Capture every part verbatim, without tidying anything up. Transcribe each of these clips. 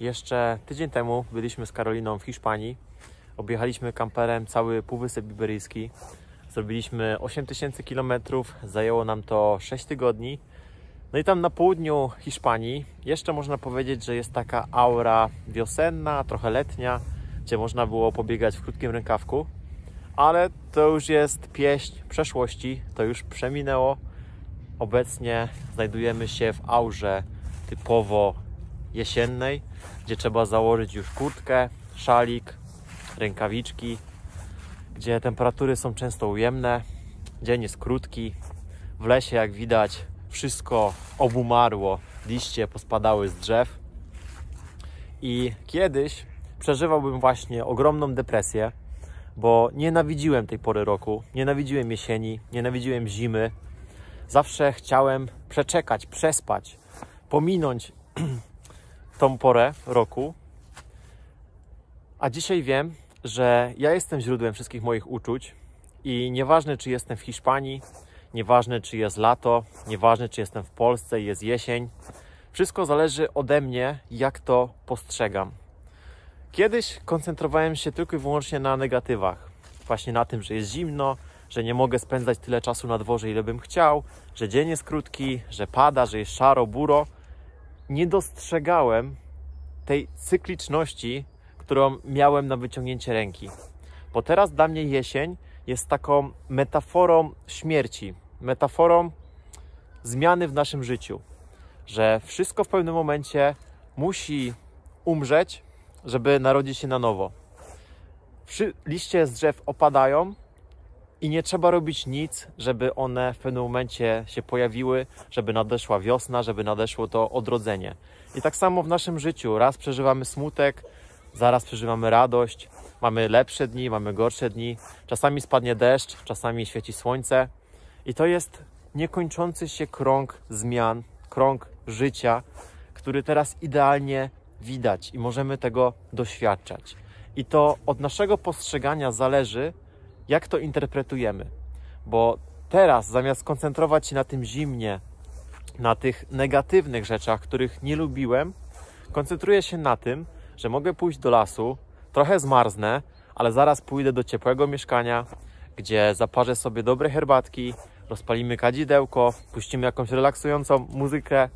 Jeszcze tydzień temu byliśmy z Karoliną w Hiszpanii. Objechaliśmy kamperem cały Półwysep Iberyjski. Zrobiliśmy osiem tysięcy kilometrów, zajęło nam to sześć tygodni. No i tam na południu Hiszpanii jeszcze można powiedzieć, że jest taka aura wiosenna, trochę letnia, gdzie można było pobiegać w krótkim rękawku. Ale to już jest pieśń przeszłości, to już przeminęło. Obecnie znajdujemy się w aurze typowo jesiennej, gdzie trzeba założyć już kurtkę, szalik, rękawiczki, gdzie temperatury są często ujemne, dzień jest krótki, w lesie jak widać wszystko obumarło, liście pospadały z drzew i kiedyś przeżywałbym właśnie ogromną depresję, bo nienawidziłem tej pory roku, nienawidziłem jesieni, nienawidziłem zimy. Zawsze chciałem przeczekać, przespać, pominąć tą porę roku. A dzisiaj wiem, że ja jestem źródłem wszystkich moich uczuć i nieważne, czy jestem w Hiszpanii, nieważne, czy jest lato, nieważne, czy jestem w Polsce i jest jesień, wszystko zależy ode mnie, jak to postrzegam. Kiedyś koncentrowałem się tylko i wyłącznie na negatywach. Właśnie na tym, że jest zimno, że nie mogę spędzać tyle czasu na dworze, ile bym chciał, że dzień jest krótki, że pada, że jest szaro, buro. Nie dostrzegałem tej cykliczności, którą miałem na wyciągnięcie ręki. Bo teraz dla mnie jesień jest taką metaforą śmierci, metaforą zmiany w naszym życiu. Że wszystko w pewnym momencie musi umrzeć, żeby narodzić się na nowo. Liście z drzew opadają i nie trzeba robić nic, żeby one w pewnym momencie się pojawiły, żeby nadeszła wiosna, żeby nadeszło to odrodzenie. I tak samo w naszym życiu. Raz przeżywamy smutek, zaraz przeżywamy radość, mamy lepsze dni, mamy gorsze dni. Czasami spadnie deszcz, czasami świeci słońce. I to jest niekończący się krąg zmian, krąg życia, który teraz idealnie widać i możemy tego doświadczać. I to od naszego postrzegania zależy, jak to interpretujemy. Bo teraz zamiast koncentrować się na tym zimnie, na tych negatywnych rzeczach, których nie lubiłem, koncentruję się na tym, że mogę pójść do lasu, trochę zmarznę, ale zaraz pójdę do ciepłego mieszkania, gdzie zaparzę sobie dobre herbatki, rozpalimy kadzidełko, puścimy jakąś relaksującą muzykę,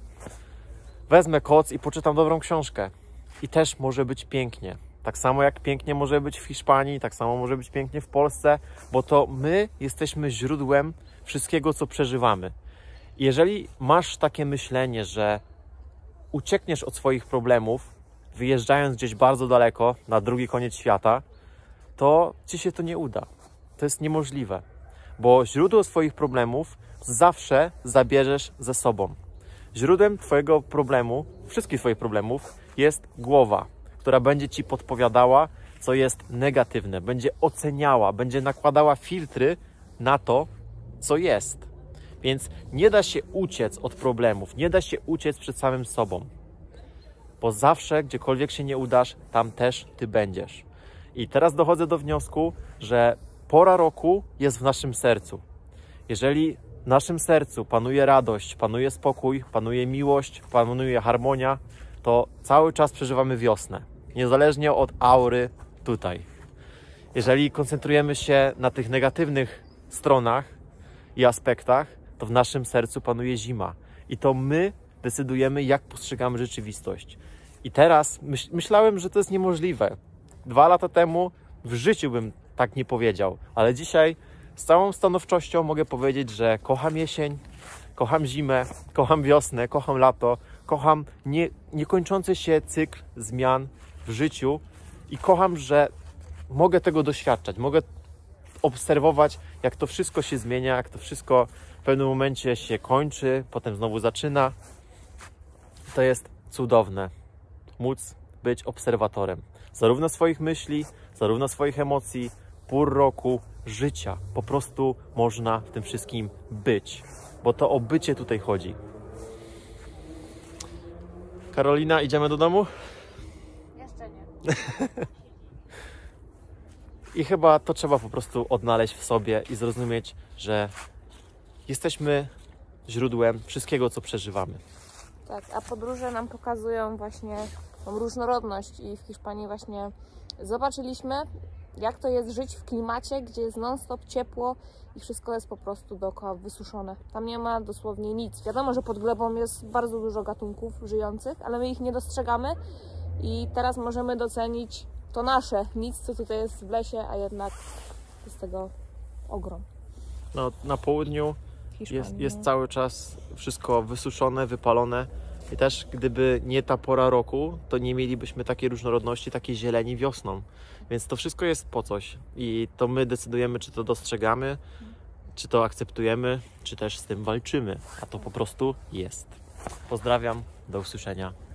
wezmę koc i poczytam dobrą książkę. I też może być pięknie. Tak samo jak pięknie może być w Hiszpanii, tak samo może być pięknie w Polsce, bo to my jesteśmy źródłem wszystkiego, co przeżywamy. I jeżeli masz takie myślenie, że uciekniesz od swoich problemów, wyjeżdżając gdzieś bardzo daleko, na drugi koniec świata, to ci się to nie uda. To jest niemożliwe, bo źródło swoich problemów zawsze zabierzesz ze sobą. Źródłem twojego problemu, wszystkich twoich problemów jest głowa, która będzie ci podpowiadała, co jest negatywne, będzie oceniała, będzie nakładała filtry na to, co jest. Więc nie da się uciec od problemów, nie da się uciec przed samym sobą. Bo zawsze, gdziekolwiek się nie udasz, tam też ty będziesz. I teraz dochodzę do wniosku, że pora roku jest w naszym sercu. Jeżeli w naszym sercu panuje radość, panuje spokój, panuje miłość, panuje harmonia, to cały czas przeżywamy wiosnę. Niezależnie od aury tutaj. Jeżeli koncentrujemy się na tych negatywnych stronach i aspektach, to w naszym sercu panuje zima. I to my decydujemy, jak postrzegamy rzeczywistość. I teraz myśl, myślałem, że to jest niemożliwe. Dwa lata temu w życiu bym tak nie powiedział, ale dzisiaj z całą stanowczością mogę powiedzieć, że kocham jesień, kocham zimę, kocham wiosnę, kocham lato, kocham nie, niekończący się cykl zmian w życiu i kocham, że mogę tego doświadczać, mogę obserwować, jak to wszystko się zmienia, jak to wszystko w pewnym momencie się kończy, potem znowu zaczyna. To jest cudowne, móc być obserwatorem zarówno swoich myśli, zarówno swoich emocji, pór roku, życia. Po prostu można w tym wszystkim być, bo to o bycie tutaj chodzi. Karolina, idziemy do domu? Jeszcze nie. I chyba to trzeba po prostu odnaleźć w sobie i zrozumieć, że jesteśmy źródłem wszystkiego, co przeżywamy. Tak, a podróże nam pokazują właśnie tą różnorodność i w Hiszpanii właśnie zobaczyliśmy, jak to jest żyć w klimacie, gdzie jest non-stop ciepło i wszystko jest po prostu dookoła wysuszone. Tam nie ma dosłownie nic. Wiadomo, że pod glebą jest bardzo dużo gatunków żyjących, ale my ich nie dostrzegamy i teraz możemy docenić to nasze nic, co tutaj jest w lesie, a jednak jest tego ogrom. No, na południu jest, jest cały czas wszystko wysuszone, wypalone i też gdyby nie ta pora roku, to nie mielibyśmy takiej różnorodności, takiej zieleni wiosną. Więc to wszystko jest po coś i to my decydujemy, czy to dostrzegamy, czy to akceptujemy, czy też z tym walczymy, a to po prostu jest. Pozdrawiam, do usłyszenia.